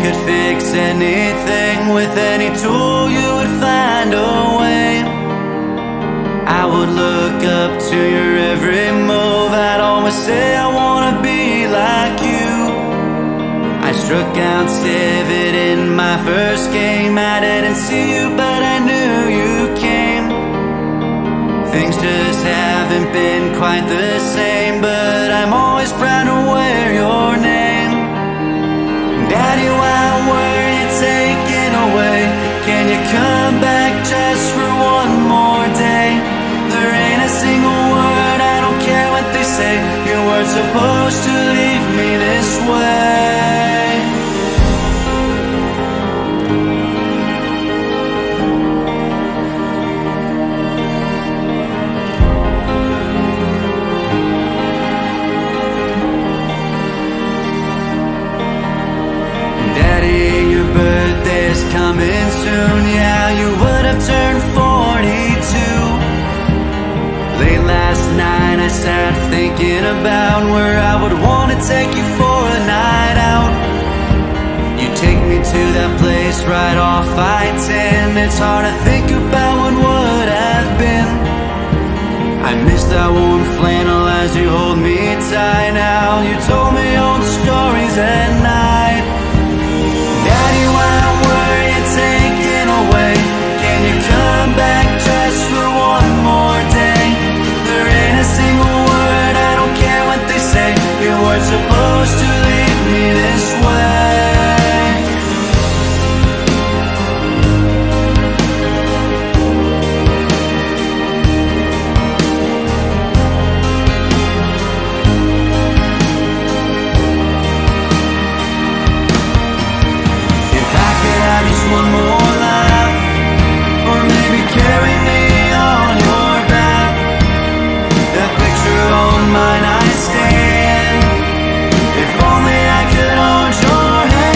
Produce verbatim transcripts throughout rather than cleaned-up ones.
could fix anything. With any tool you would find a way. I would look up to your every move. I'd always say I wanna be like you. I struck out Civet in my first game. I didn't see you, but I knew you came. Things just haven't been quite the same, but I'm always proud to wear your name. Daddy, why were you taken away? Can you come back just for one more day? There ain't a single word, I don't care what they say. You weren't supposed to leave me this way. Coming soon, yeah, you would have turned forty-two. Late last night I sat thinking about where I would want to take you for a night out. You take me to that place right off I ten. It's hard to think about what would have been. I miss that warm flannel as you hold me tight. Now you told me old stories at night. Daddy, why were you taken away? Can you come back just for one more day? There ain't a single word, I don't care what they say. You weren't supposed to leave me this way. One more laugh, or maybe carry me on your back. That picture on my nightstand, if only I could hold your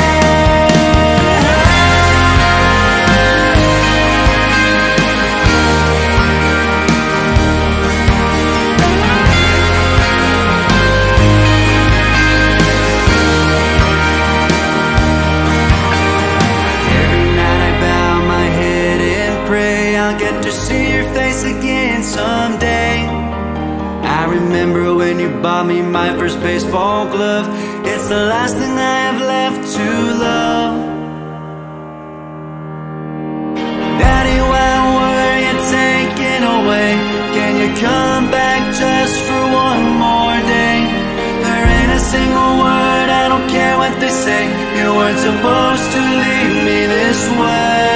see your face again someday. I remember when you bought me my first baseball glove. It's the last thing I have left to love. Daddy, why were you taken away? Can you come back just for one more day? There ain't a single word, I don't care what they say. You weren't supposed to leave me this way.